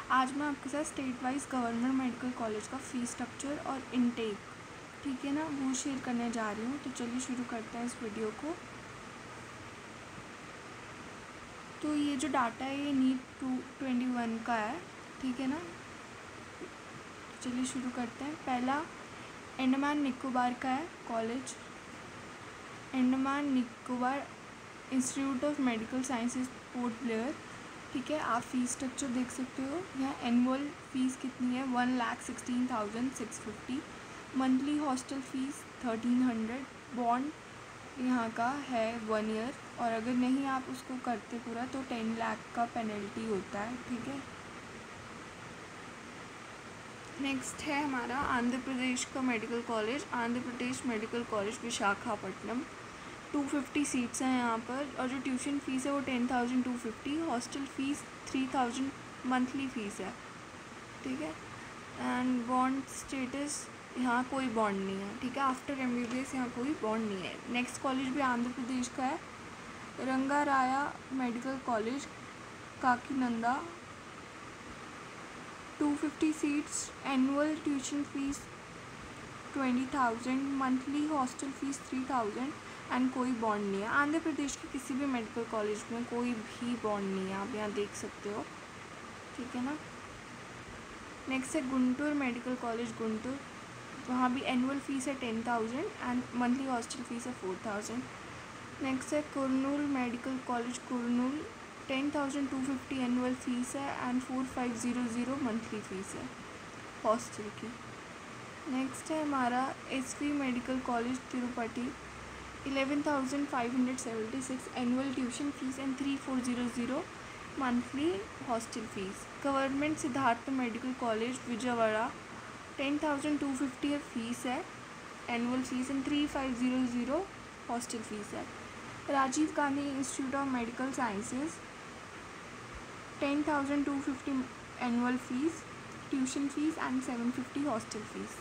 आज मैं आपके साथ state wise government medical college का फ़ीस स्ट्रक्चर और इनटेक, ठीक है ना, वो शेयर करने जा रही हूँ। तो चलिए शुरू करते हैं इस वीडियो को। तो ये जो डाटा है ये नीट 2021 का है, ठीक है ना। चलिए शुरू करते हैं। पहला अंडमान निकोबार का है college, Andaman Nicobar institute of medical sciences Port Blair, ठीक है। आप फ़ीस स्ट्रक्चर देख सकते हो। यहाँ एनुअल फ़ीस कितनी है 1,16,650, मंथली हॉस्टल फ़ीस 1,300, बॉन्ड यहाँ का है 1 ईयर, और अगर नहीं आप उसको करते पूरा तो 10 लाख का पेनल्टी होता है, ठीक है। नेक्स्ट है हमारा आंध्र प्रदेश का medical college, Andhra Pradesh medical college Visakhapatnam. 250 seats हैं यहाँ पर, और जो ट्यूशन फ़ीस है वो 10,250, हॉस्टल फ़ीस 3,000 मंथली फ़ीस है, ठीक है। एंड बॉन्ड स्टेटस यहाँ कोई बॉन्ड नहीं है, ठीक है। आफ्टर MBBS यहाँ कोई बॉन्ड नहीं है। नेक्स्ट कॉलेज भी आंध्र प्रदेश का है, Rangaraya medical college Kakinada. 250 seats, annual tuition fees 20,000, monthly hostel fees 3,000 and कोई बॉन्ड नहीं है। आंध्र प्रदेश के किसी भी मेडिकल कॉलेज में कोई भी बॉन्ड नहीं है, आप यहाँ देख सकते हो, ठीक है ना। नेक्स्ट है गुंटूर मेडिकल कॉलेज गुंटूर, वहाँ भी एनुअल फ़ीस है 10,000 एंड मंथली हॉस्टल फ़ीस है 4,000। नेक्स्ट है Kurnool medical college Kurnool, 10,250 annual fees है एंड 4,500 मंथली फ़ीस है हॉस्टल की। नेक्स्ट है हमारा SV medical college Tirupati, 11,576 annual tuition fees and 3,400 monthly hostel fees. Government Siddhartha medical college Vijayawada, 10,250 fees है annual fees and 3,500 hostel fees है। Rajiv Gandhi institute of medical sciences, 10,250 annual fees, tuition fees and 750 hostel fees.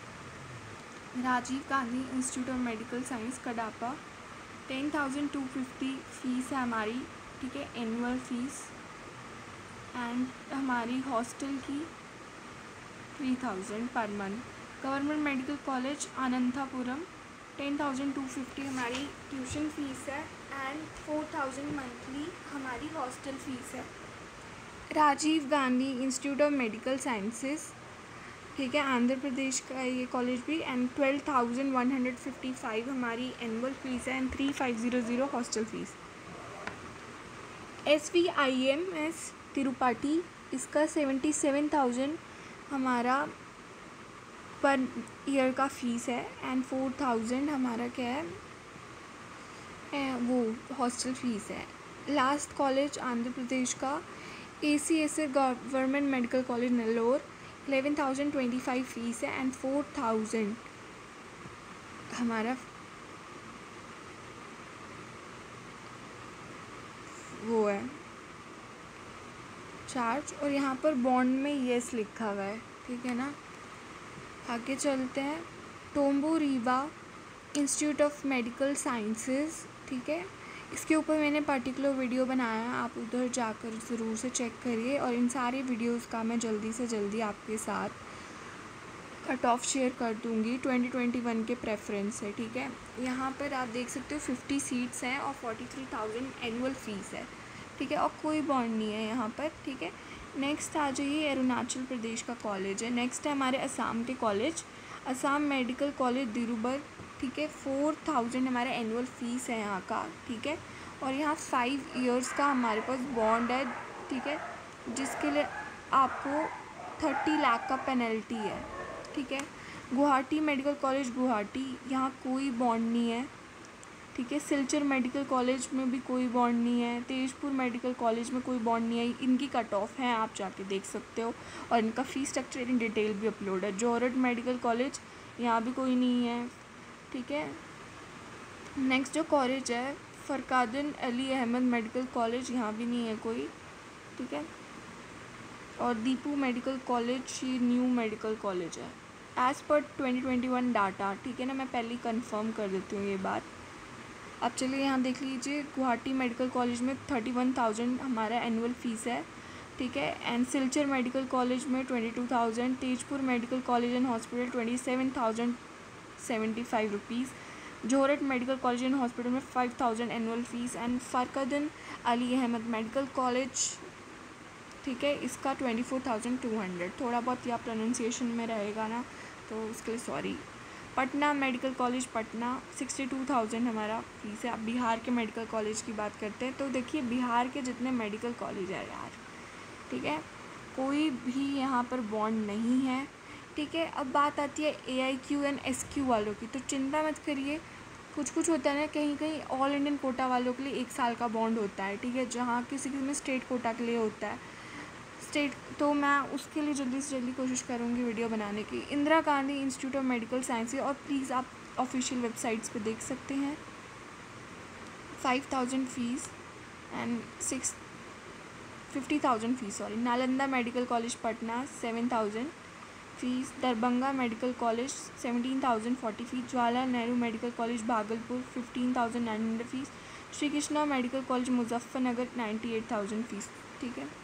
Rajiv Gandhi institute of medical science Kadapa, 10,250 fees है हमारी, ठीक है, annual fees and हमारी hostel की 3,000 per month. Government medical college Anantapuram, 10,250 हमारी tuition fees है and 4,000 monthly हमारी हॉस्टल फ़ीस है। Rajiv Gandhi institute of medical sciences, ठीक है, आंध्र प्रदेश का ये कॉलेज भी, एंड 12,155 हमारी एनुअल फ़ीस है and 3,500 hostel fees. SVIMS Tirupati, इसका 77,000 हमारा पर ईयर का फ़ीस है एंड 4,000 हमारा क्या है वो हॉस्टल फ़ीस है। लास्ट कॉलेज आंध्र प्रदेश का ACSR government medical college Nellore, 11,025 fees है एंड 4,000 हमारा वो है चार्ज, और यहाँ पर बॉन्ड में येस लिखा हुआ है, ठीक है ना। आगे चलते हैं। Tomo Riba institute of medical sciences, ठीक है, इसके ऊपर मैंने पर्टिकुलर वीडियो बनाया है, आप उधर जाकर ज़रूर से चेक करिए, और इन सारे वीडियोस का मैं जल्दी से जल्दी आपके साथ कट ऑफ शेयर कर दूँगी 2021 के प्रेफरेंस से, ठीक है। यहाँ पर आप देख सकते हो 50 सीट्स हैं और 43,000 एनुअल फ़ीस है, ठीक है, और कोई बॉन्ड नहीं है यहाँ पर, ठीक है। नेक्स्ट आ जाइए, अरुणाचल प्रदेश का कॉलेज है। नेक्स्ट है हमारे असम के college, Assam medical college Dibrugarh, ठीक है, 4,000 हमारा एनुअल फ़ीस है यहाँ का, ठीक है, और यहाँ 5 ईयर्स का हमारे पास बॉन्ड है, ठीक है, जिसके लिए आपको 30 लाख का पेनल्टी है, ठीक है। गुवाहाटी मेडिकल कॉलेज गुवाहाटी, यहाँ कोई बॉन्ड नहीं है, ठीक है। सिलचर मेडिकल कॉलेज में भी कोई बॉन्ड नहीं है। तेजपुर मेडिकल कॉलेज में कोई बॉन्ड नहीं है। इनकी कट ऑफ है, आप जाके देख सकते हो, और इनका फ़ीस स्ट्रक्चर इन डिटेल भी अपलोड है। जोरड मेडिकल कॉलेज, यहाँ भी कोई नहीं है, ठीक है। नेक्स्ट जो कॉलेज है फरकादन अली अहमद मेडिकल कॉलेज, यहाँ भी नहीं है कोई, ठीक है। और दीपू मेडिकल कॉलेज ये न्यू मेडिकल कॉलेज है एज़ पर 2021 डाटा, ठीक है ना। मैं पहले ही कन्फर्म कर देती हूँ ये बात। अब चलिए यहाँ देख लीजिए, गुवाहाटी मेडिकल कॉलेज में 31,000 हमारा एनुअल फ़ीस है, ठीक है। एंड सिलचर मेडिकल कॉलेज में 22,000, Tezpur medical college and hospital 27,075 rupees, Jorhat medical college and hospital में 5,000 annual fees, and Fakhruddin Ali Ahmed medical college, ठीक है, इसका 24,200। थोड़ा बहुत या प्रोनाउंसिएशन में रहेगा ना, तो उसके लिए sorry. Patna medical college Patna 62,000 हमारा फीस है। अब बिहार के मेडिकल कॉलेज की बात करते हैं, तो देखिए बिहार के जितने मेडिकल कॉलेज है यार, ठीक है, कोई भी यहाँ पर बॉन्ड नहीं है, ठीक है। अब बात आती है AIQ एंड SQ वालों की, तो चिंता मत करिए, कुछ कुछ होता है ना, कहीं कहीं ऑल इंडियन कोटा वालों के लिए 1 साल का बॉन्ड होता है, ठीक है, जहाँ किसी में स्टेट कोटा के लिए होता है स्टेट, तो मैं उसके लिए जल्दी से जल्दी कोशिश करूँगी वीडियो बनाने की। Indira Gandhi institute of medical science, और प्लीज़ आप ऑफिशियल वेबसाइट्स पे देख सकते हैं। 5,000 fees and 50,000 fees, sorry. Nalanda medical college Patna 7,000 fees, Darbhanga medical college 17,040 fees, Jawaharlal Nehru medical college Bhagalpur 15,900 fees, Shri Krishna medical college Muzaffarnagar 98,000 fees, ठीक है।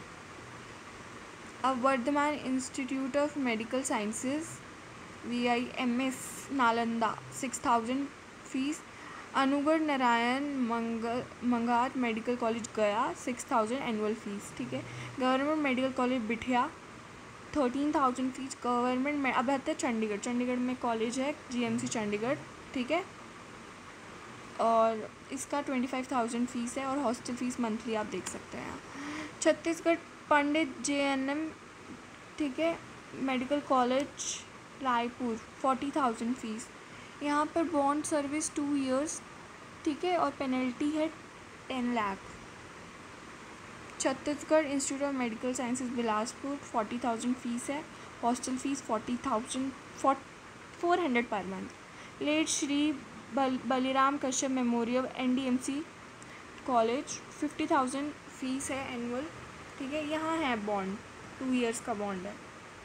अब Vardhman institute of medical sciences VIMS Nalanda 6,000 fees, Anugrah Narayan Magadh medical college Gaya 6,000 annual fees, ठीक है। Government medical college Bettiah 13,000 fees, government में अब आते हैं चंडीगढ़ में कॉलेज है GMC चंडीगढ़, ठीक है, और इसका 25,000 फीस है, और हॉस्टल फीस मंथली आप देख सकते हैं। छत्तीसगढ़ पंडित JNM, ठीक है, मेडिकल कॉलेज रायपुर 40,000 फीस, यहाँ पर बॉन्ड सर्विस 2 इयर्स, ठीक है, और पेनल्टी है 10 lakh. Chhattisgarh institute of medical sciences Bilaspur 40,000 fees है, hostel fees 400 per month. Late Shri Baliram Kashyap memorial NDMC college 50,000 fees है एनुअल, ठीक है, यहाँ है बॉन्ड 2 इयर्स का बॉन्ड है।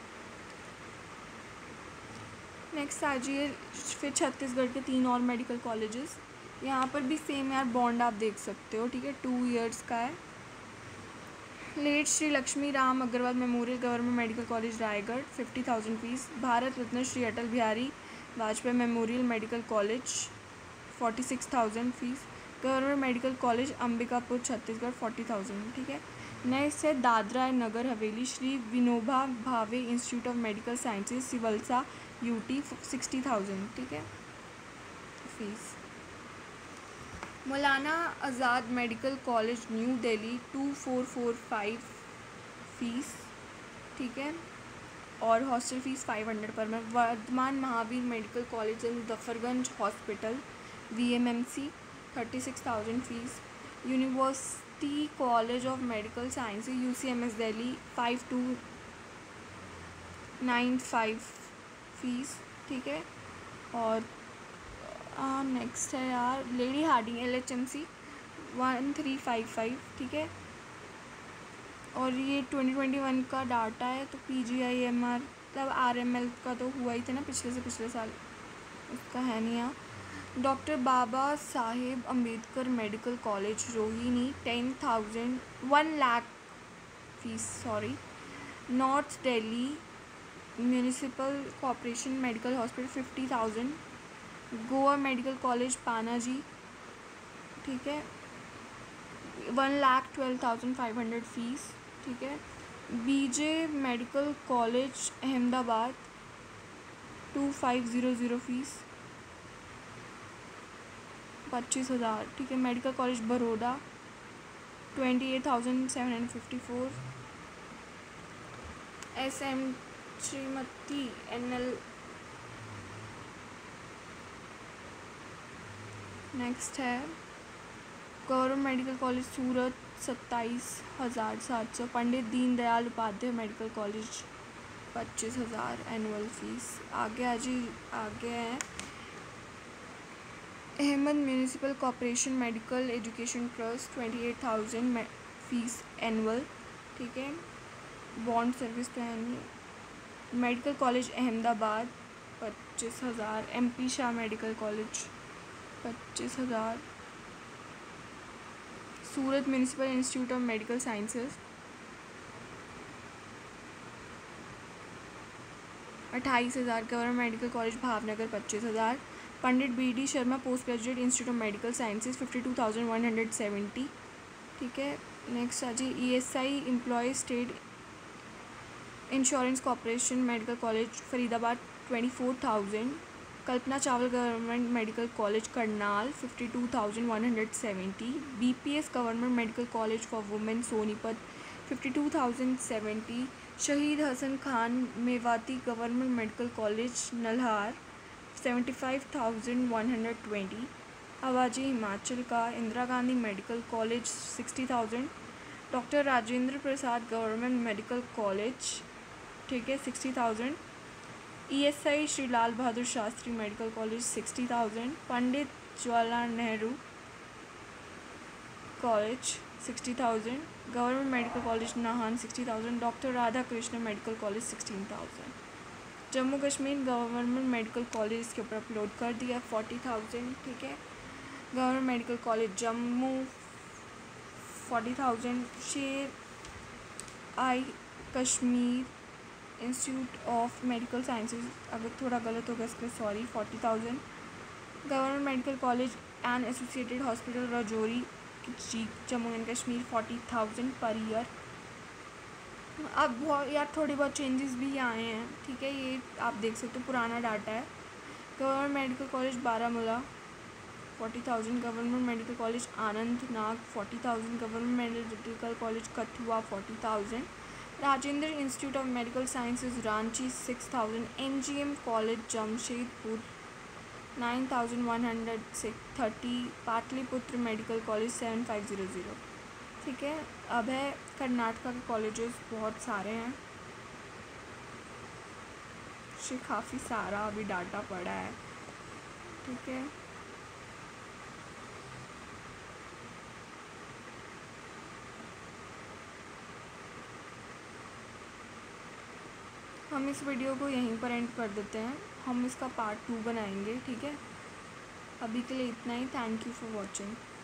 नेक्स्ट आ जाइए फिर छत्तीसगढ़ के 3 और मेडिकल कॉलेजेस, यहाँ पर भी सेम यार बॉन्ड आप देख सकते हो, ठीक है, 2 इयर्स का है। Late Shri Lakshmi Ram Agrawal memorial government medical college Raigarh 50,000 fees, Bharat Ratna Shri Atal Bihari Vajpayee memorial medical college 46,000 fees, government medical college Ambikapur Chhattisgarh 40,000, ठीक है। नेक्स्ट है Dadra and Nagar Haveli Shri Vinoba Bhave institute of medical sciences Silvassa UT 60,000, ठीक है, fees. Maulana Azad medical college New Delhi 2445 fees, ठीक है, और hostel fees 500 per month. Vardhman Mahavir medical college and Muzaffarganj hospital VMMC 36,000 fees, university college of medical science UCMS Delhi 5295 fees, ठीक है, और नेक्स्ट है यार लेडी हार्डिंग LHMC 1355, ठीक है, और ये 2021 का डाटा है, तो PGIMR मतलब RML का तो हुआ ही था ना पिछले साल, उसका है नहीं यहाँ। Doctor Baba Saheb Ambedkar medical college Rohini 1 lakh fees, sorry. North Delhi municipal corporation medical hospital 50,000, Goa medical college Panaji, ठीक है, 1,12,500 फीस, ठीक है। BJ medical college Ahmedabad 2500 fees 25,000, ठीक है। Medical college Baroda 28,754, SM Shrimati NL। Next है government medical college Surat 27,700, Pandit Deendayal Upadhyay medical college 25,000 annual fees. आगे है Ahmed municipal corporation medical education trust 28,000 fees annual, ठीक है, बॉन्ड सर्विस तो है नहीं। Medical college Ahmedabad 25,000, MP Shah medical college 25,000, Surat municipal institute of medical sciences 28,000। Government medical college Bhavnagar 25,000। Pandit BD Sharma post graduate institute of medical sciences 52,170। ठीक है। Next आ जी ESI employ state insurance corporation medical college Faridabad 24,000। Kalpana Chawla government medical college Karnal 52,170। BPS government medical college for women Sonipat 52,070। Shaheed Hasan Khan Mewati government medical college Nalhar 75,120। अवाजी हिमाचल का Indira Gandhi medical college 60,000। Doctor Rajendra Prasad government medical college, ठीक है, 60,000। ESI Shri Lal Bahadur Shastri medical college 60,000। Pandit Jawaharlal Nehru college 60,000। Government medical college Nahan 60,000। Doctor Radha Krishna medical college 16,000। Jammu Kashmir government medical college के ऊपर upload कर दिया 40,000। ठीक है। Government medical college Jammu 40,000। शेर आई Kashmir institute of medical sciences, अगर थोड़ा गलत होगा इसके sorry, 40,000। Government medical college and associated hospital Rajouri Jammu and Kashmir 40,000 per year. अब बहुत यार थोड़ी बहुत चेंजेस भी आए हैं, ठीक है, ये आप देख सकते हो, पुराना डाटा है। Government medical college Baramulla 40,000। Government medical college Anantnag 40,000। Government medical college Kathua 40,000। Rajendra institute of medical sciences Ranchi 6,000। MGM college Jamshedpur 9,130। Pataliputra medical college 7,500। ठीक है। अब है कर्नाटका के कॉलेजेस, बहुत सारे हैं, काफ़ी सारा अभी डाटा पड़ा है। ठीक है। हम इस वीडियो को यहीं पर एंड कर देते हैं, हम इसका पार्ट 2 बनाएंगे। ठीक है। अभी के लिए इतना ही। Thank you for watching.